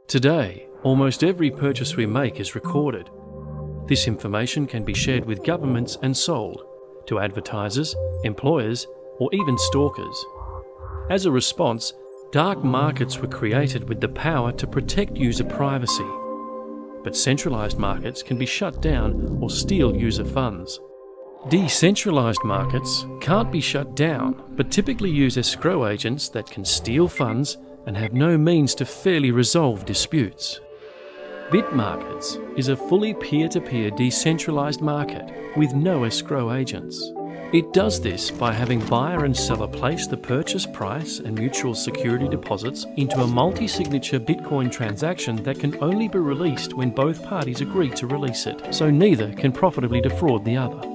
Today, almost every purchase we make is recorded. This information can be shared with governments and sold to advertisers, employers, or even stalkers. As a response, dark markets were created with the power to protect user privacy. But centralized markets can be shut down or steal user funds. Decentralized markets can't be shut down, but typically use escrow agents that can steal funds and have no means to fairly resolve disputes. Bitmarkets is a fully peer-to-peer decentralized market with no escrow agents. It does this by having buyer and seller place the purchase price and mutual security deposits into a multi-signature Bitcoin transaction that can only be released when both parties agree to release it, so neither can profitably defraud the other.